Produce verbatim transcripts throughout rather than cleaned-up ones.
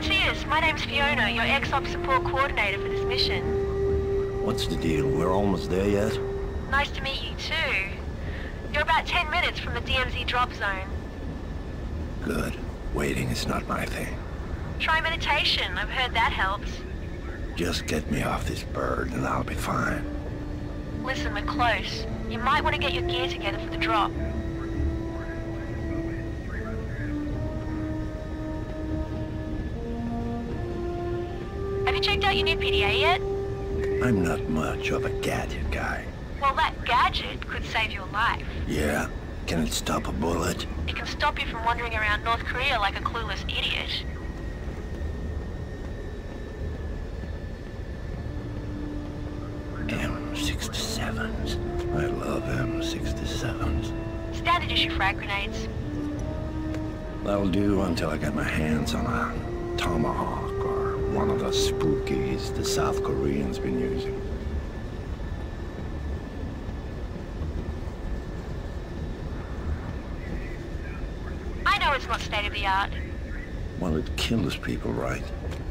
Matthias, my name's Fiona, your ex-op support coordinator for this mission. What's the deal? We're almost there yet? Nice to meet you too. You're about ten minutes from the D M Z drop zone. Good. Waiting is not my thing. Try meditation, I've heard that helps. Just get me off this bird and I'll be fine. Listen, we're close. You might want to get your gear together for the drop. Have you checked out your new P D A yet? I'm not much of a gadget guy. Well, that gadget could save your life. Yeah? Can it stop a bullet? It can stop you from wandering around North Korea like a clueless idiot. M sixty-sevens. I love M sixty-sevens. Standard issue frag grenades. That'll do until I get my hands on a Tomahawk or one of the spookies the South Koreans been using. I know it's not state of the art. Well, it kills people, right?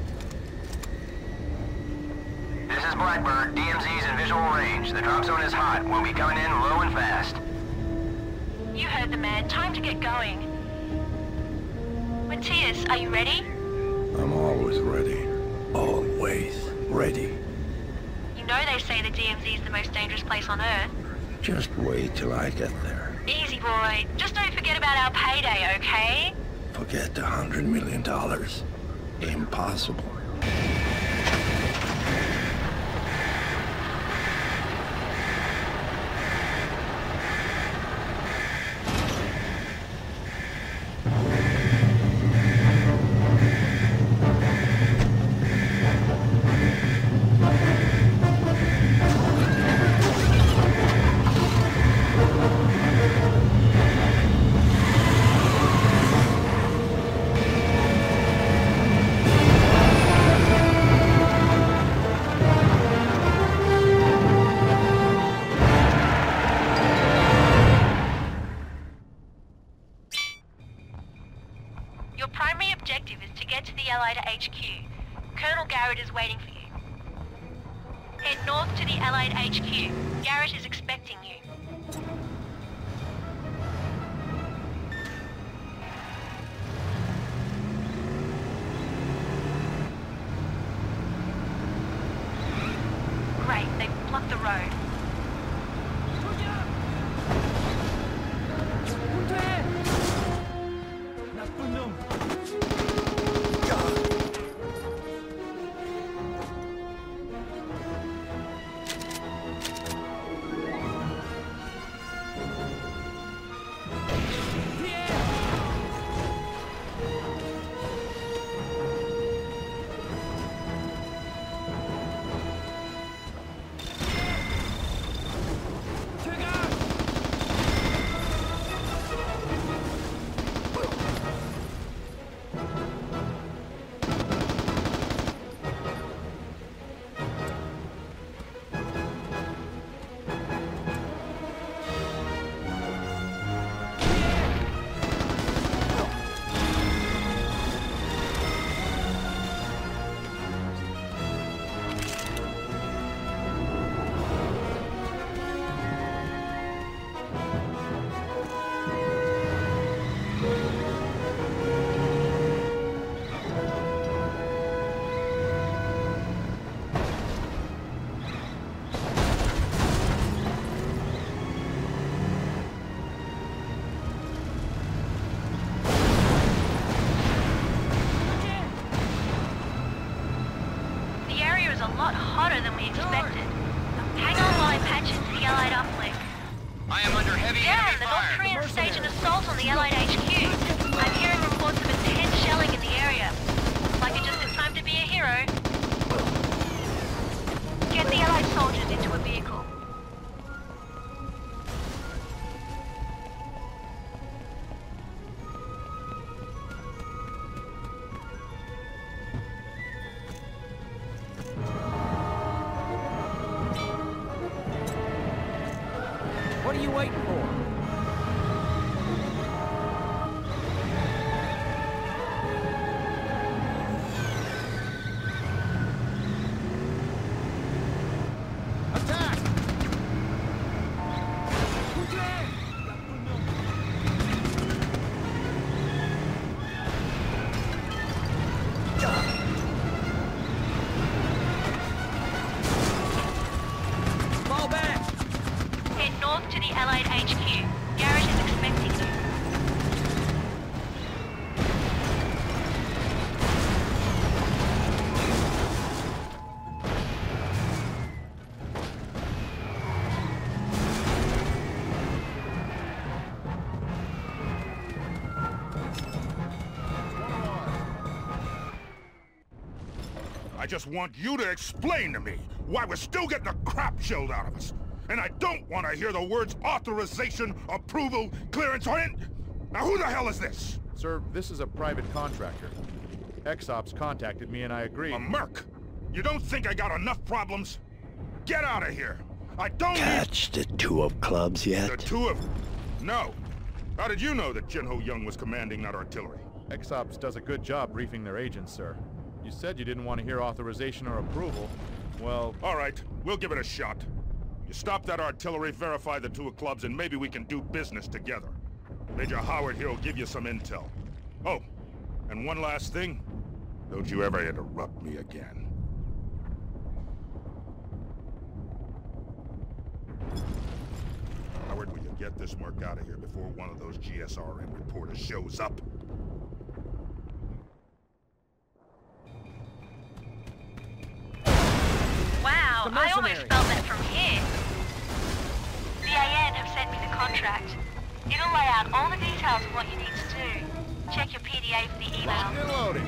This is Blackbird. D M Z's in visual range. The drop zone is hot. We'll be coming in low and fast. You heard the man. Time to get going. Matthias, are you ready? I'm always ready. Always ready. You know they say the D M Z is the most dangerous place on Earth. Just wait till I get there. Easy, boy. Just don't forget about our payday, okay? Forget the hundred million dollars. Impossible. Your primary objective is to get to the Allied H Q. Colonel Garrett is waiting for you. Head north to the Allied H Q. Garrett is expecting you. Great, they've blocked the road. A lot hotter than we expected. Hang on while I patch into the Allied uplink. I am under heavy Damn, enemy the North fire. Koreans staged an assault on the Allied H Q. I'm hearing reports of intense shelling in the area. Like it just in time to be a hero. Get the Allied soldiers into a vehicle. What are you waiting for? I just want you to explain to me why we're still getting the crap shelled out of us. And I don't want to hear the words authorization, approval, clearance, or in... Now who the hell is this? Sir, this is a private contractor. X-Ops contacted me and I agreed. A merc? You don't think I got enough problems? Get out of here! I don't Catch the two of clubs need... yet? The two of... No. How did you know that Jinho Young was commanding that artillery? X-Ops does a good job briefing their agents, sir. You said you didn't want to hear authorization or approval. Well... All right, we'll give it a shot. You stop that artillery, verify the two of clubs, and maybe we can do business together. Major Howard here will give you some intel. Oh, and one last thing. Don't you ever interrupt me again. Howard, will you get this merc out of here before one of those G S R N reporters shows up? Wow, I almost felt that from here. The A N have sent me the contract. It'll lay out all the details of what you need to do. Check your P D A for the email. Locked and loaded.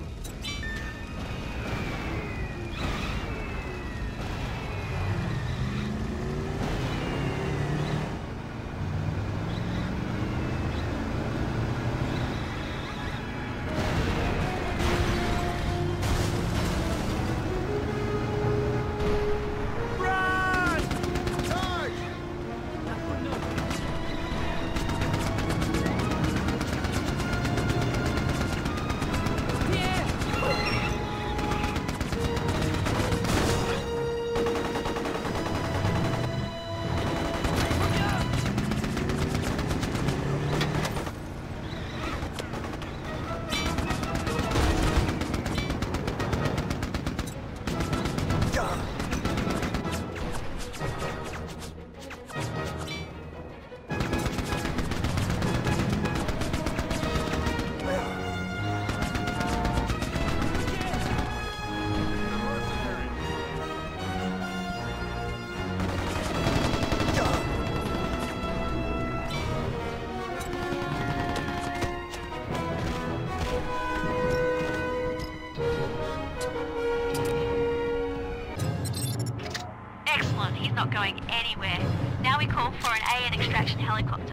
Not going anywhere. Now we call for an A N extraction helicopter.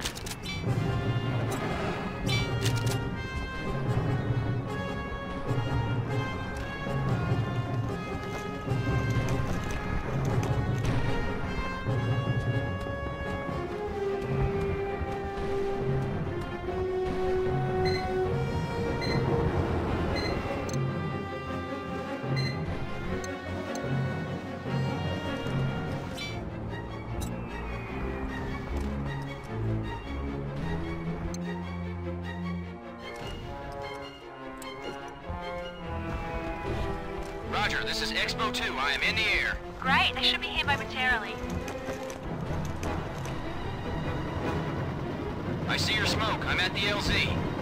Roger, this is Expo two. I am in the air. Great, they should be here momentarily. I see your smoke. I'm at the L Z.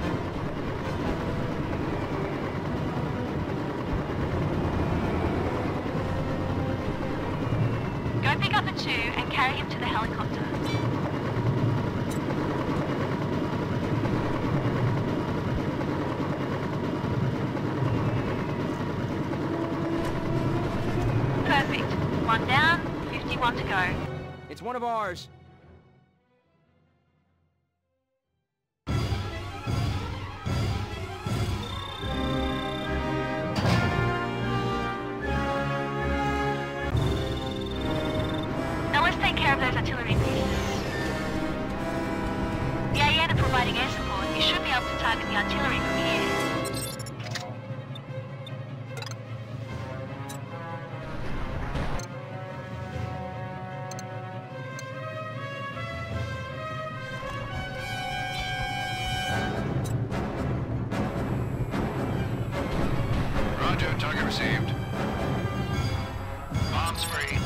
Go pick up the two and carry him to the helicopter. Perfect. One down, fifty-one to go. It's one of ours. Now let's take care of those artillery pieces. The A N are providing air support. You should be able to target the artillery from here. Roger, target received. Bombs free.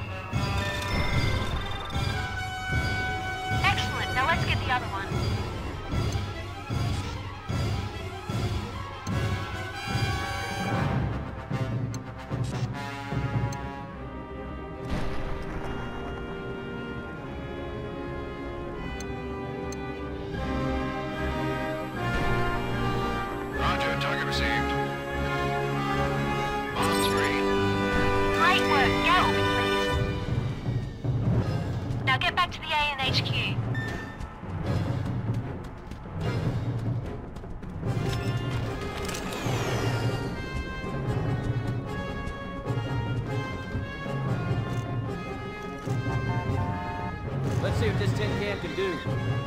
Excellent. Now let's get the other one. Roger, target received. Bombs tin can can do.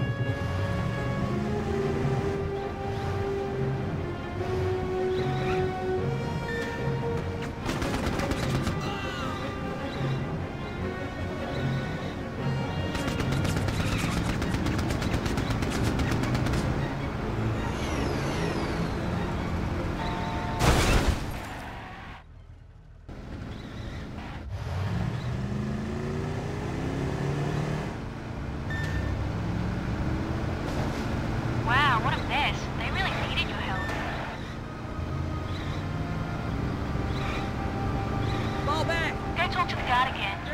Wow, what a mess. They really needed your help. Fall back! Go talk to the guard again.